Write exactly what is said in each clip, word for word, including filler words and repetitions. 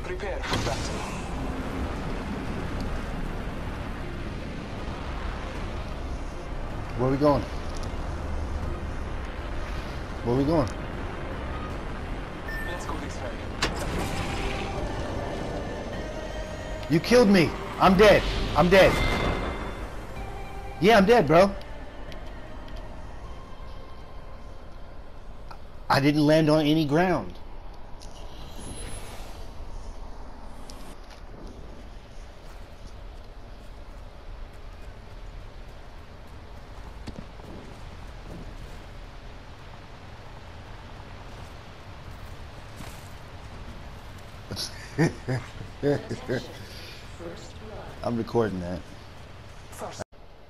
Prepare for battle. Where we going? Where we going? Let's go this way. You killed me. I'm dead. I'm dead. Yeah, I'm dead, bro. I didn't land on any ground. I'm recording that. First.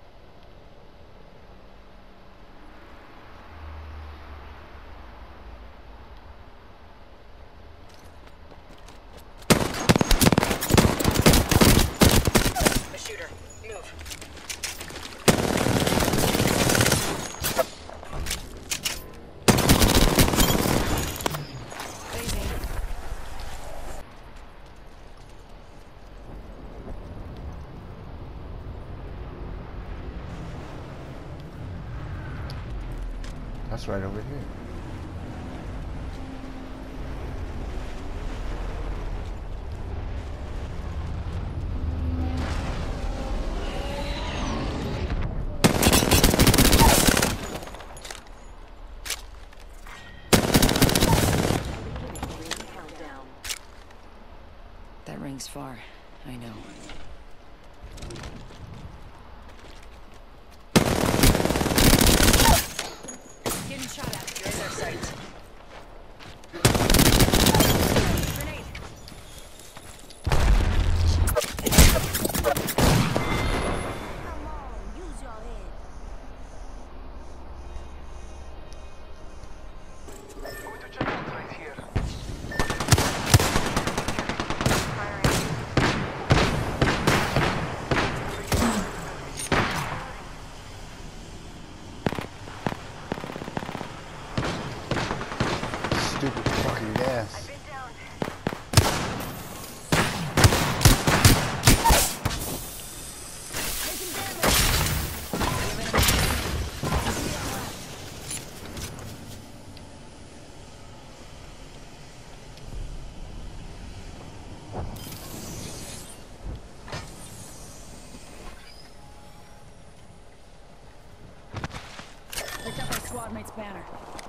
The shooter, move. That's right over here. That rings far, I know. Getting shot at. You're in their sight. Grenade. Come on, use your head. Going to check it right here. Stupid fucking gas. Picked up our squad mate's banner.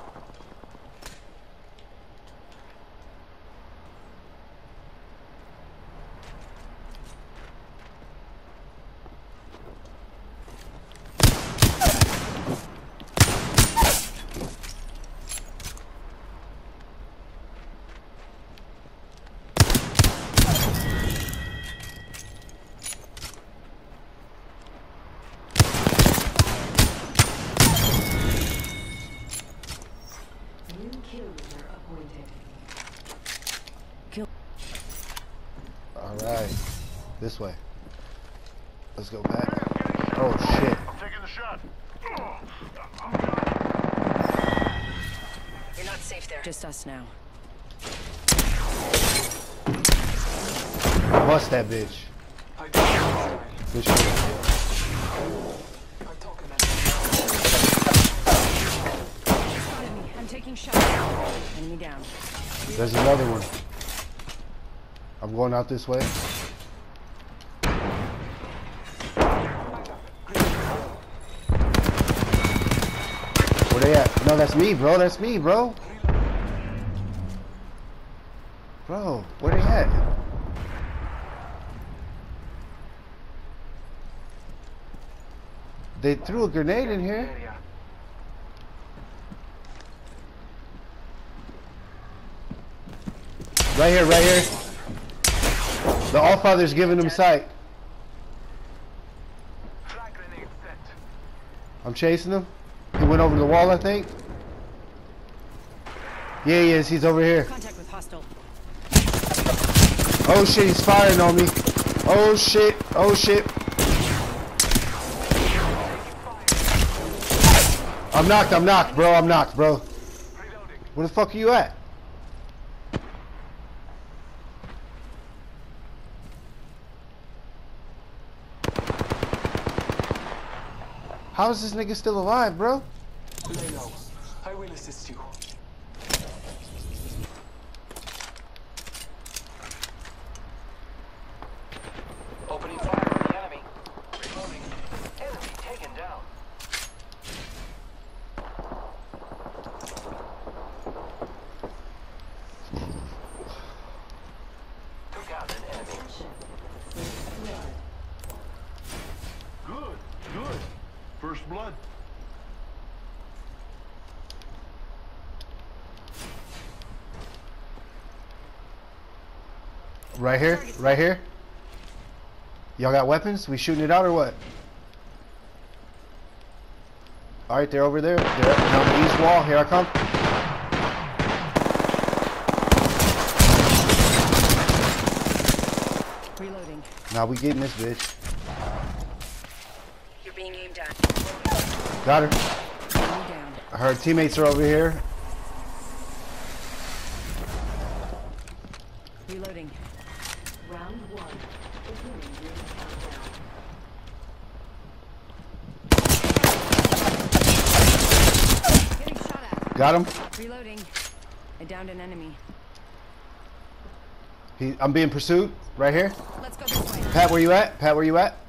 Alright. This way. Let's go back. Oh shit. I'm taking the shot. You're not safe there. Just us now. Bust that bitch. I don't know. Good shit. I'm talking Spotted me. I'm taking shots. Enemy down. There's another one. I'm going out this way. Where they at? No, that's me, bro. That's me, bro. Bro, where they at? They threw a grenade in here. area. Right here, right here. The Allfather's giving them sight. Frag grenade set. I'm chasing him. He went over the wall, I think. Yeah, he is. He's over here. Contact with hostile. Oh shit, he's firing on me. Oh shit. Oh shit. I'm knocked, I'm knocked, bro. I'm knocked, bro. Reloading. Where the fuck are you at? How is this nigga still alive, bro? Lay low. I will assist you. Opening fire on the enemy. Reloading. Enemy taken down. Took out an enemy. Good, good. First blood. Right here, right here. Y'all got weapons? We shooting it out or what? All right, they're over there. They're on the east wall. Here I come. Reloading. Now we getting this bitch. You're being aimed at. Got her. Enemy down. Her teammates are over here. Reloading. Round one. Beginning ring countdown. Getting shot at. Got him. Reloading. I downed an enemy. He, I'm being pursued right here. Let's go this way. Pat, where you at? Pat, where you at?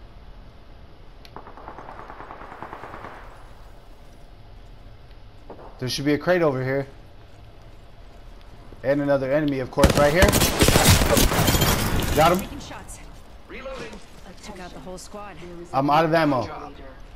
There should be a crate over here. And another enemy, of course, right here. Got him. Taking shots. Reloading. Took out the whole squad. I'm out of ammo. Job.